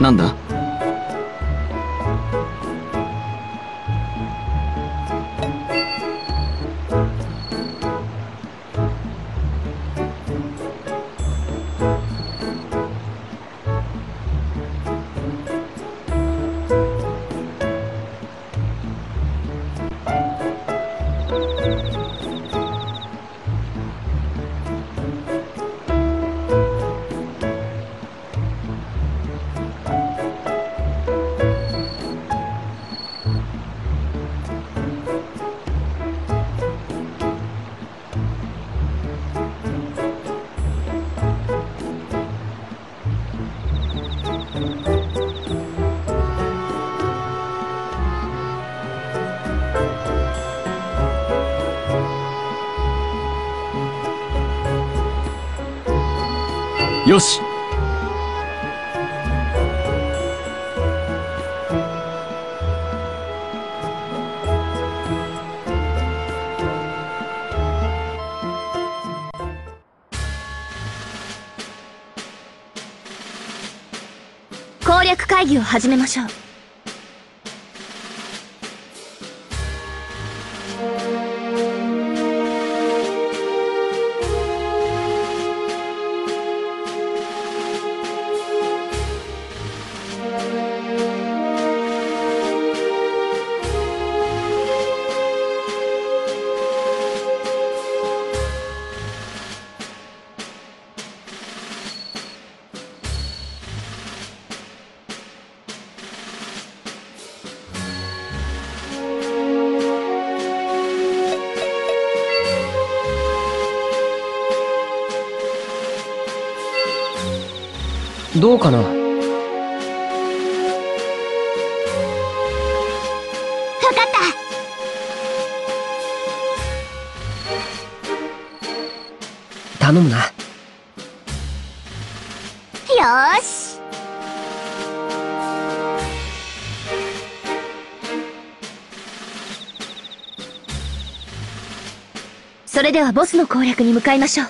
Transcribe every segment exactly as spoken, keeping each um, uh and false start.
なんだ？よし。 攻略会議を始めましょう。 どうかな。 わかった頼むな。 よーし。それではボスの攻略に向かいましょう。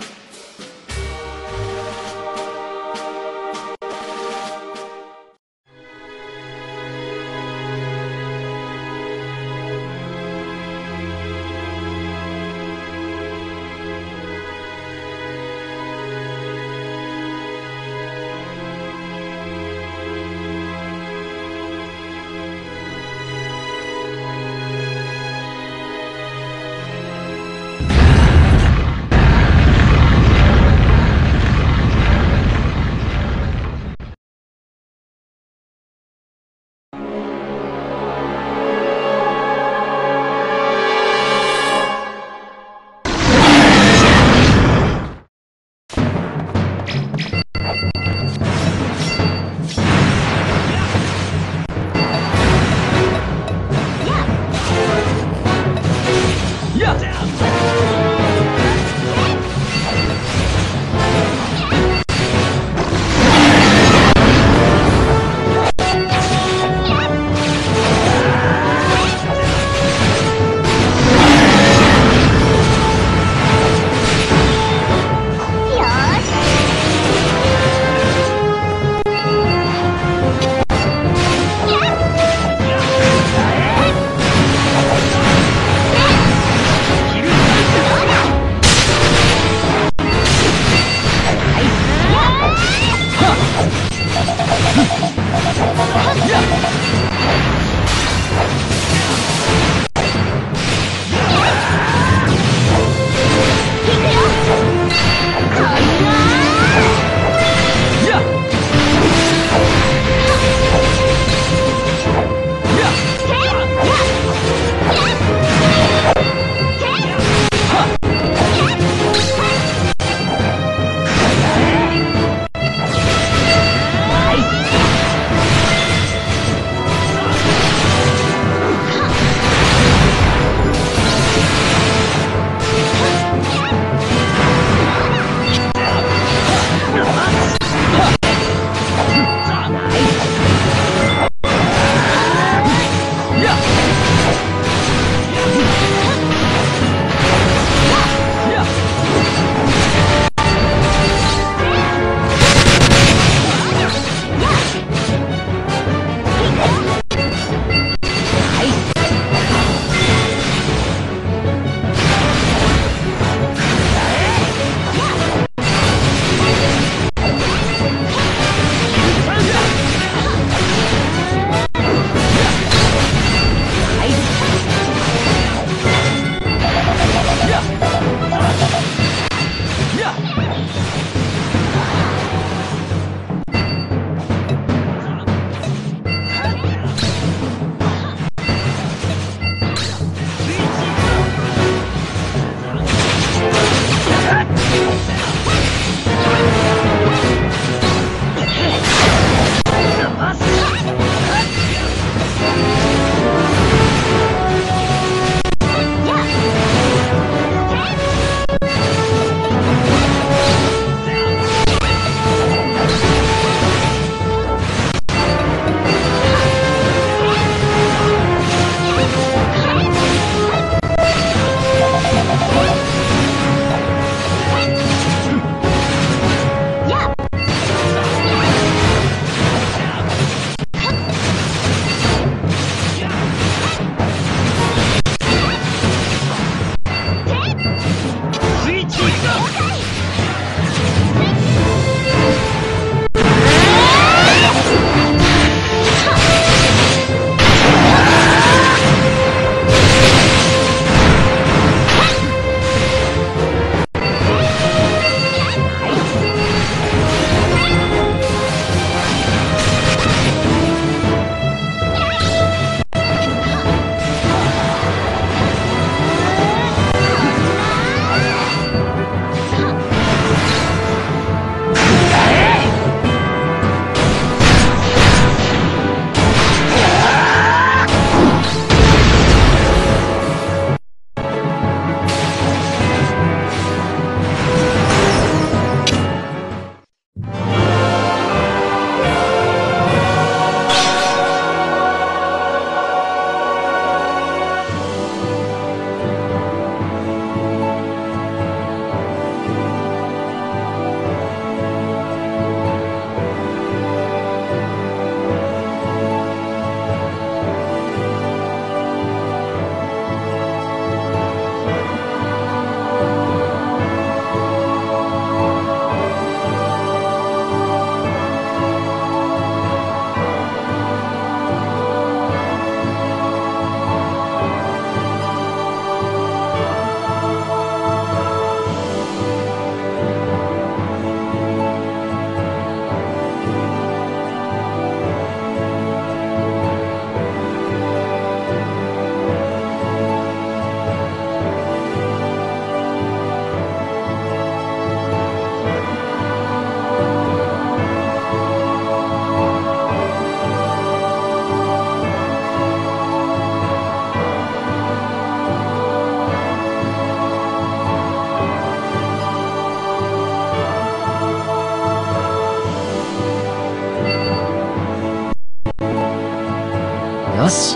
よし。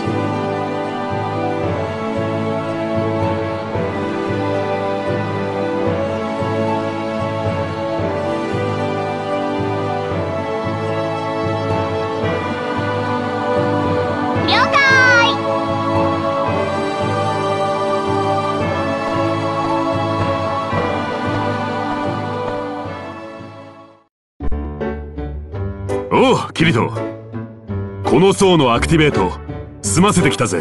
おう、キリト。この層のアクティベート済ませてきたぜ。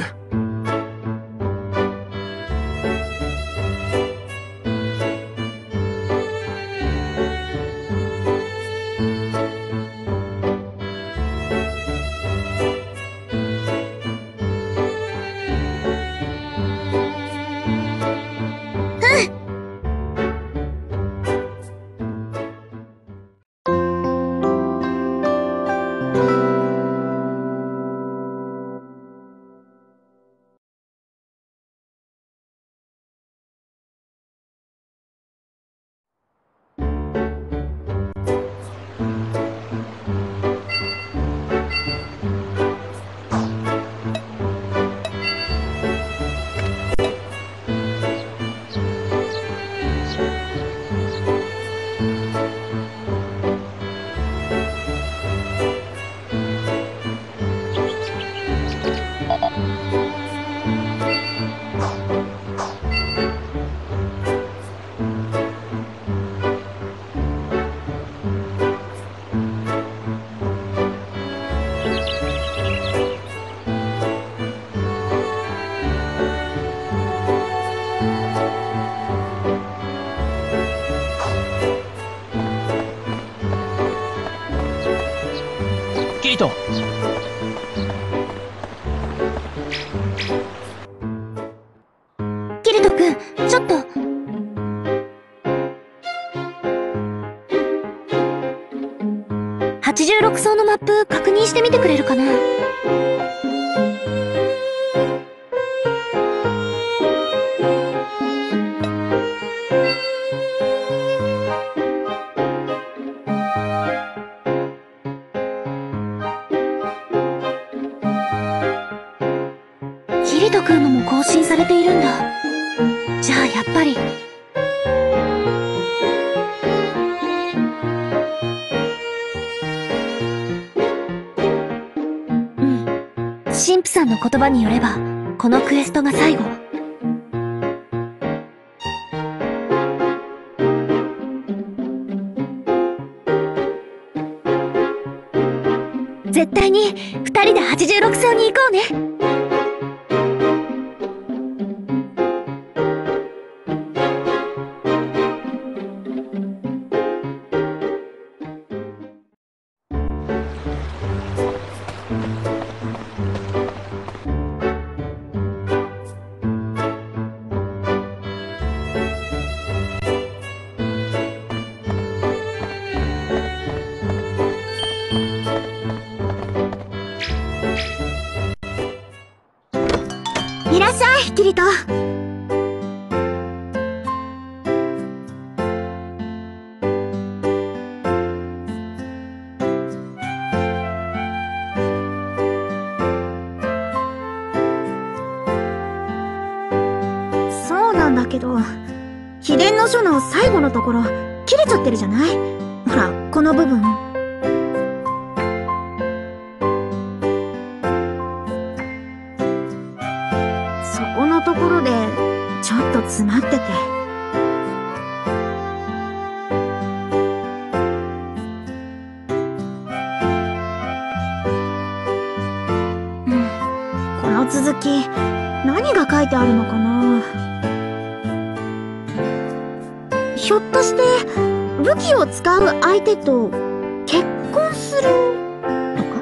キリト。 キリト君、ちょっと。はちじゅうろく層のマップ確認してみてくれるかな？キリト君のも更新されているんだ。じゃあやっぱり。うん。神父さんの言葉によれば、このクエストが最後。絶対に二人ではちじゅうろく層に行こうね。いらっしゃい、キリト。 そうなんだけど、秘伝の書の最後のところ切れちゃってるじゃない？ほら、この部分。そこのところでちょっと詰まってて。うん、この続き何が書いてあるのかな？ひょっとして武器を使う相手と結婚するとか？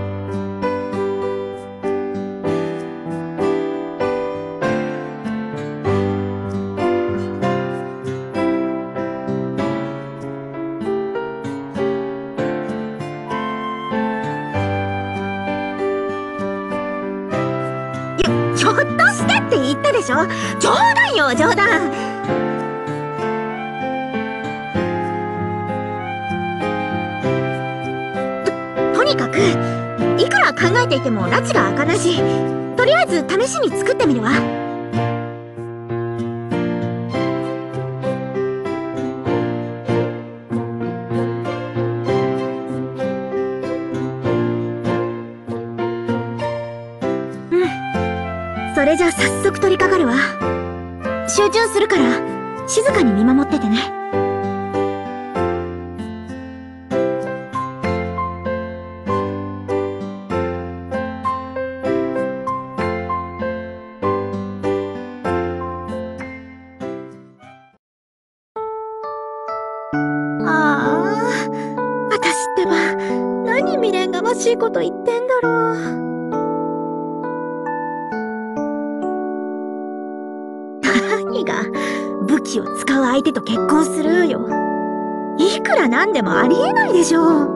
ひょっとしてって言ったでしょ？冗談よ、冗談。と、とにかくいくら考えていても拉致が開かないし、とりあえず試しに作ってみるわ。うん。それじゃ早速取り掛かるわ。集中するから、静かに見守っててね。ああ、私ってば、何未練がましいこと言ってんだろう。何が、武器を使う相手と結婚するよ。いくらなんでもありえないでしょ。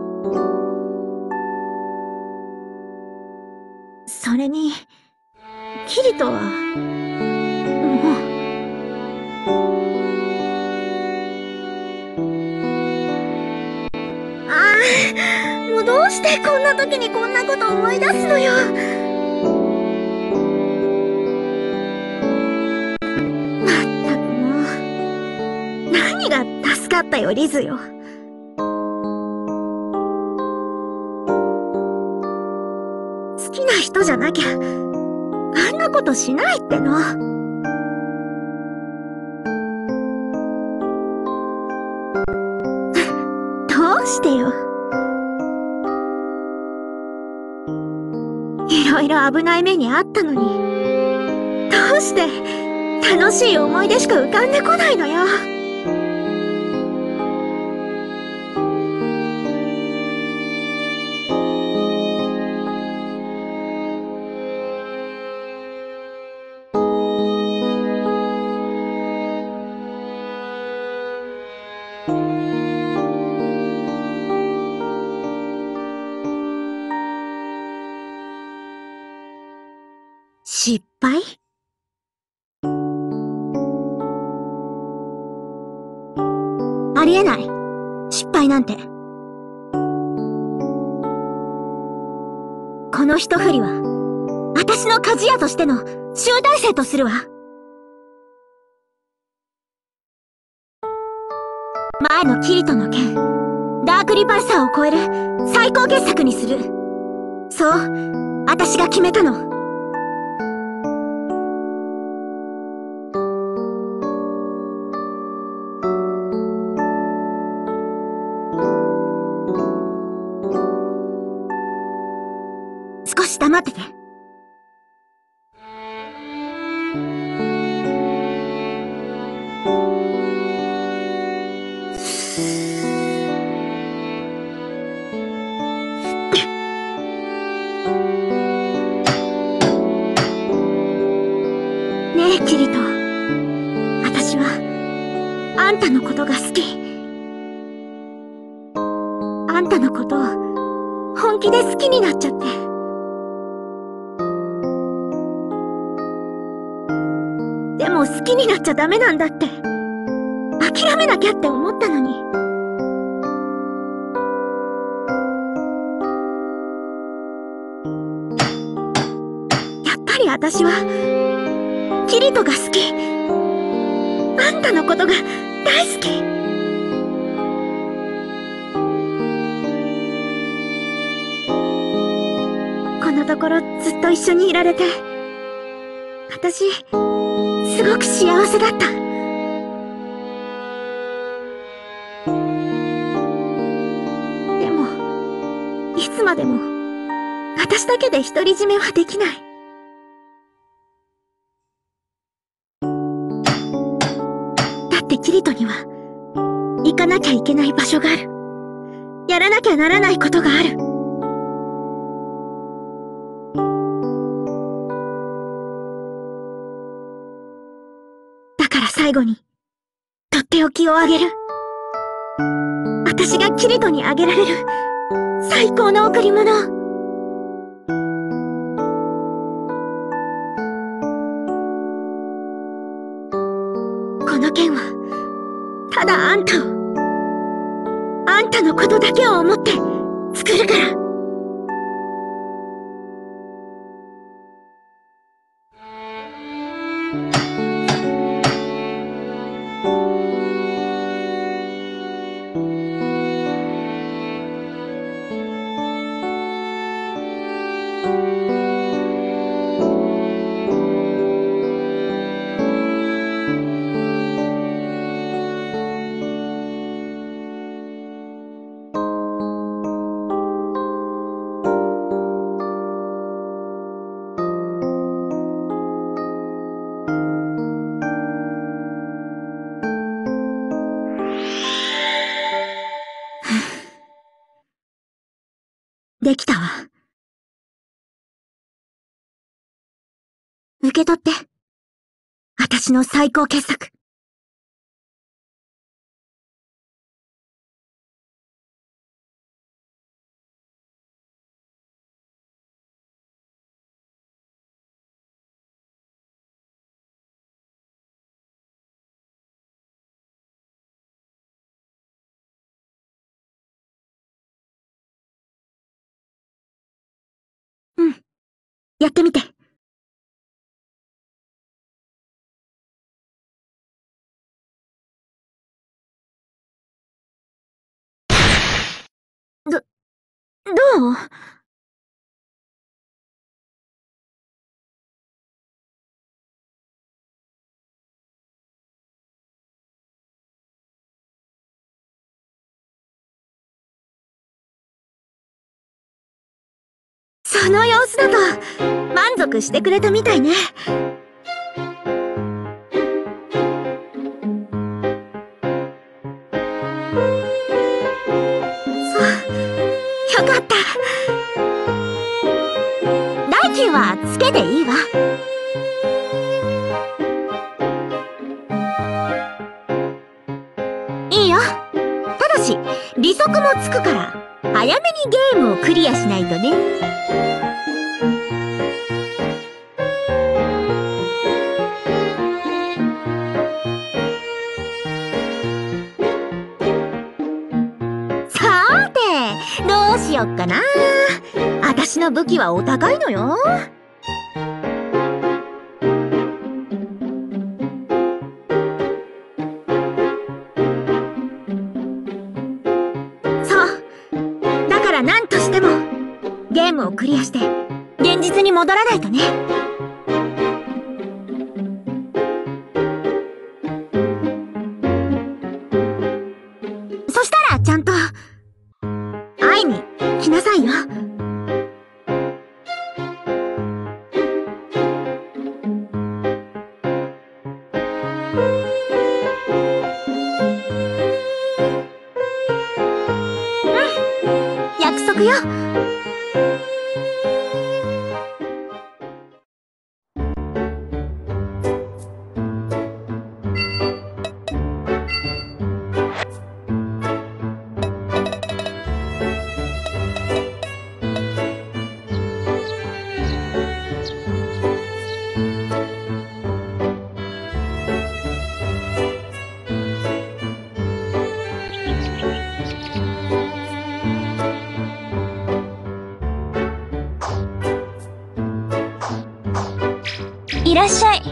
それに、キリトは、もう、もうどうしてこんな時にこんなこと思い出すのよ。まったくもう。何が助かったよ、リズよ。好きな人じゃなきゃ、あんなことしないっての。どうしてよ。いろいろ危ない目にあったのに、どうして楽しい思い出しか浮かんでこないのよ。失敗？ありえない。失敗なんて。この一振りは、私の鍛冶屋としての集大成とするわ。前のキリトの剣、ダークリパルサーを超える最高傑作にする。そう、私が決めたの。少し黙ってて。ねえ、キリト。私は、あんたのことが好き。あんたのことを、本気で好きになっちゃって。でも好きになっちゃダメなんだって。諦めなきゃって思ったのに。やっぱり私は、キリトが好き。あんたのことが大好き。このところずっと一緒にいられて、私、すごく幸せだった。でも、いつまでも、私だけで独り占めはできない。だってキリトには、行かなきゃいけない場所がある。やらなきゃならないことがある。最後に、とっておきをあげる。私がキリトにあげられる、最高の贈り物。この剣は、ただあんたを、あんたのことだけを思って作るから。 できたわ。受け取って。私の最高傑作。うん。やってみて。ど、どう？その様子だと、満足してくれたみたいね。そう、よかった。代金はつけていいわ。いいよ。ただし、利息もつくから、早めにゲームをクリアしないとね。さて、どうしよっかな。私の武器はお高いのよ。そう。だから何としても、ゲームをクリアして、現実に戻らないとね。そしたらちゃんと、会いに来なさいよ。約束よ。 いらっしゃい。